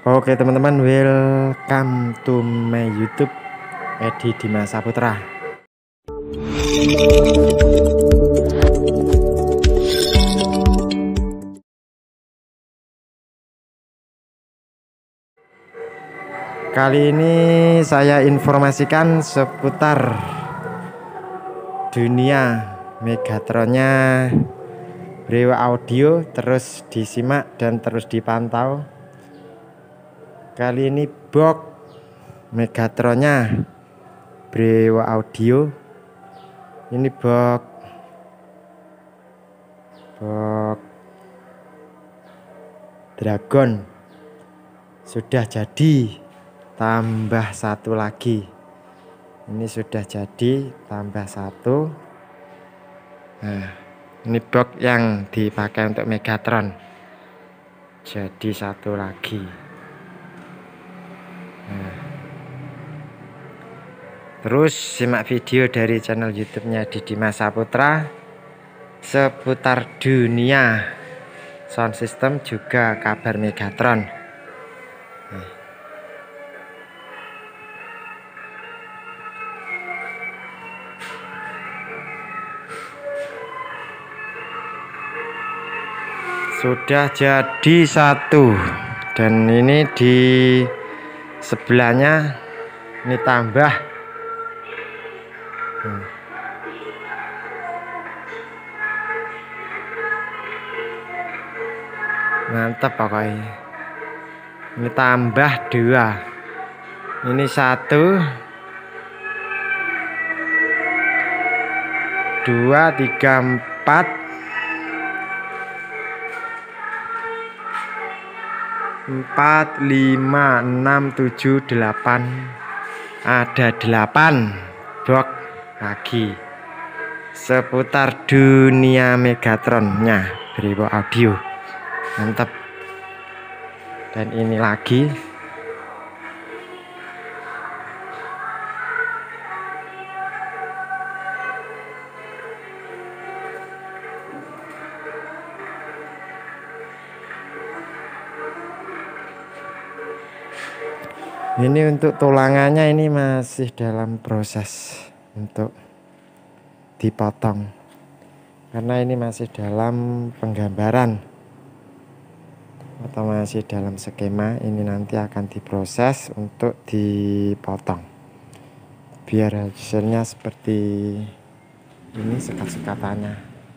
Oke teman-teman, welcome to my YouTube Edi Dimas Saputra. Kali ini saya informasikan seputar dunia Megatronnya Brewa Audio. Terus disimak dan terus dipantau. Kali ini box Megatronnya Brewa Audio. Ini box Dragon sudah jadi, tambah satu lagi. Ini sudah jadi, tambah satu. Nah, ini box yang dipakai untuk Megatron. Jadi satu lagi. Nah, terus simak video dari channel YouTube-nya Edi Dimas Saputra seputar dunia sound system juga kabar Megatron. Nah. Sudah jadi satu, dan ini di sebelahnya ini tambah. Mantap pokoknya. Ini tambah dua, ini satu, dua, tiga, empat, empat, lima, enam, tujuh, delapan. Ada 8 box lagi seputar dunia Megatronnya Brewa Audio. Mantap. Dan ini lagi. Ini untuk tulangannya ini masih dalam proses untuk dipotong, karena ini masih dalam penggambaran atau masih dalam skema. Ini nanti akan diproses untuk dipotong biar hasilnya seperti ini, sekat-sekatannya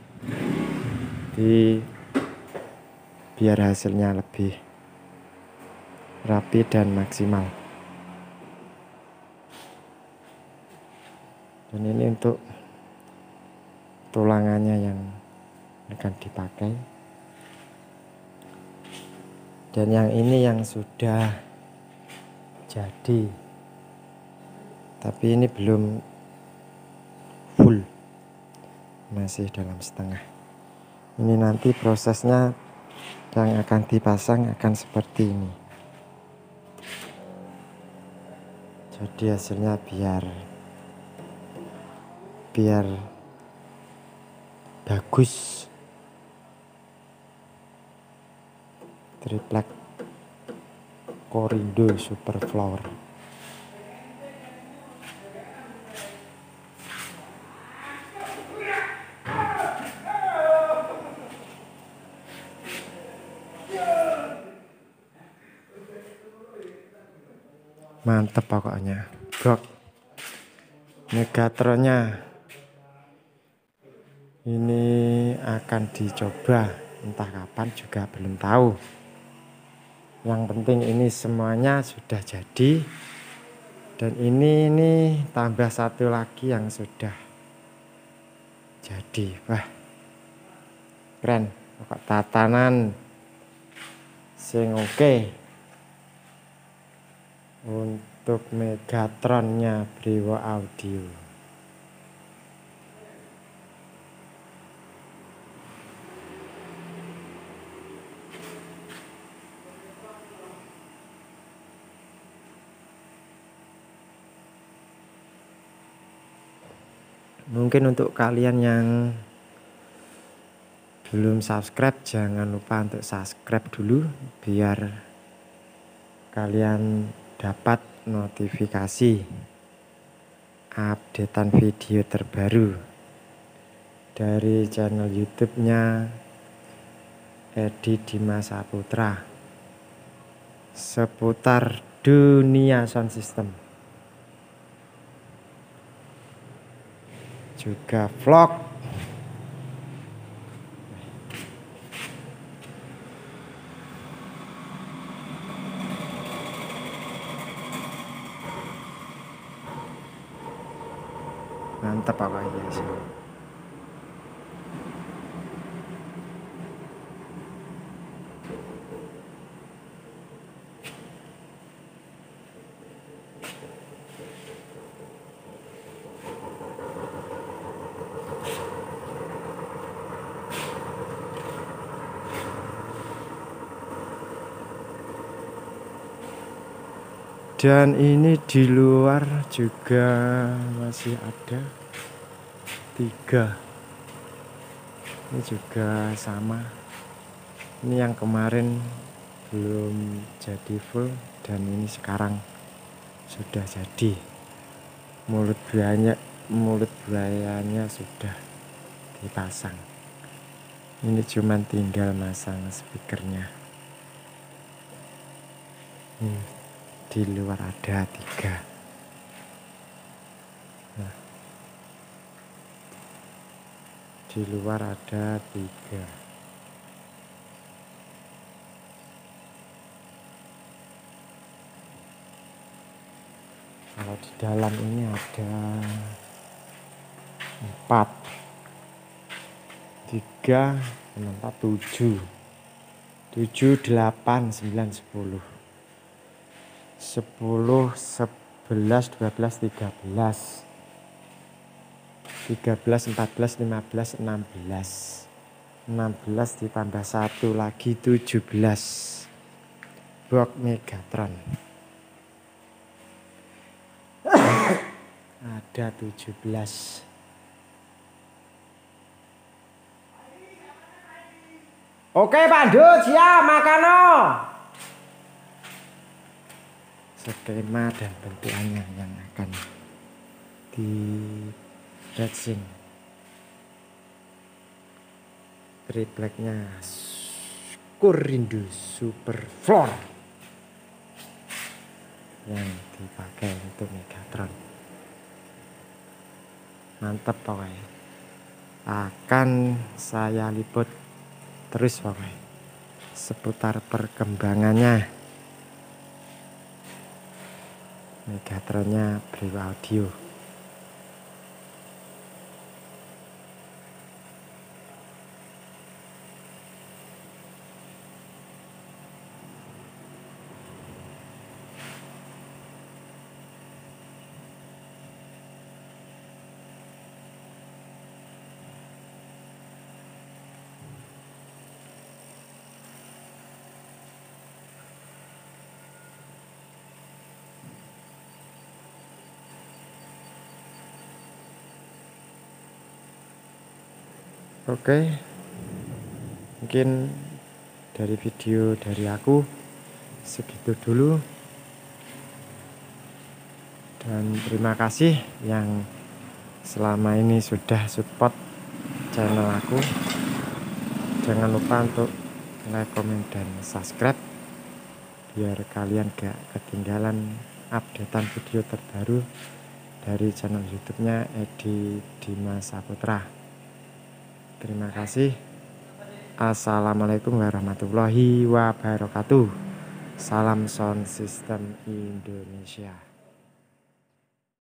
biar hasilnya lebih rapi dan maksimal. Dan ini untuk tulangannya yang akan dipakai. Dan yang ini yang sudah jadi, tapi ini belum full, masih dalam setengah. Ini nanti prosesnya yang akan dipasang akan seperti ini. Jadi hasilnya biar bagus. Triplek Korindo Super Floor. Mantep pokoknya. Box Megatronnya ini akan dicoba entah kapan juga belum tahu. Yang penting ini semuanya sudah jadi, dan ini tambah satu lagi yang sudah jadi. Wah, keren. Pokok tatanan sing oke untuk Megatronnya Brewa Audio. Mungkin untuk kalian yang belum subscribe, jangan lupa untuk subscribe dulu biar kalian dapat notifikasi updatean video terbaru dari channel YouTube-nya Edi Dimas Saputra seputar dunia sound system, juga vlog. Mantap apa ya sih. Dan ini di luar juga masih ada 3. Ini juga sama. Ini yang kemarin belum jadi full dan ini sekarang sudah jadi. Mulut buayanya sudah dipasang. Ini cuman tinggal masang speakernya. Di luar ada 3. Nah, di luar ada 3. Kalau di dalam ini ada 4, 3, 4, 7, 8, 9, 10, 11, 12, 13, 14, 14, 15, 16, 16 ditambah 1 lagi 17 box Megatron. Ada 17. Oke Pak Dut, siap makano. Skema dan bentukannya yang akan di racing. Tripleknya Kurindo Super Floor yang dipakai untuk Megatron. Mantap pokoknya. Akan saya liput terus pokoknya seputar perkembangannya Megatronnya Brio Audio. Oke, mungkin dari video dari aku segitu dulu, dan terima kasih yang selama ini sudah support channel aku. Jangan lupa untuk like, komen, dan subscribe biar kalian gak ketinggalan updatean video terbaru dari channel YouTube-nya Edi Dimas Saputra. Terima kasih. Assalamualaikum warahmatullahi wabarakatuh. Salam Sound System Indonesia.